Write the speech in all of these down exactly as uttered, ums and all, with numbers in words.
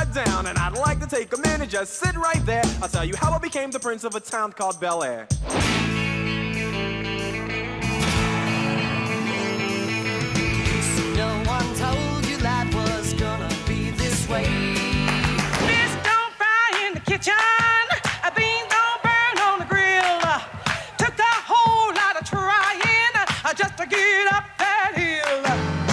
upside down, and I'd like to take a minute, just sit right there. I'll tell you how I became the prince of a town called Bel Air. No one told you life was gonna be this way. Fish don't fry in the kitchen, a bean don't burn on the grill. Took a whole lot of trying just to get up that hill.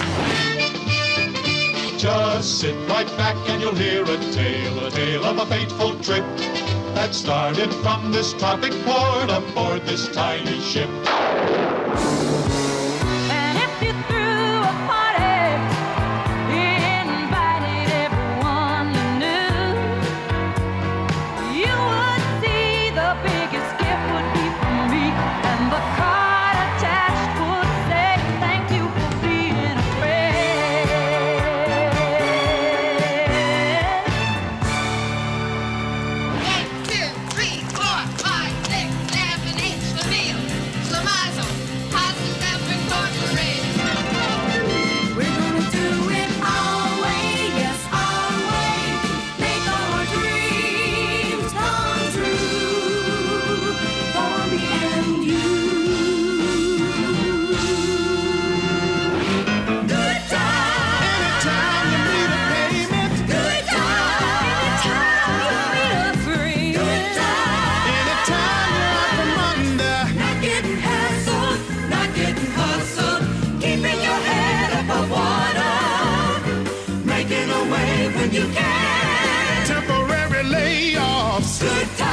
Just sit right back and you'll hear a tale, a tale of a fateful trip that started from this tropic port aboard this tiny ship. When you can. Temporary layoffs. Good time.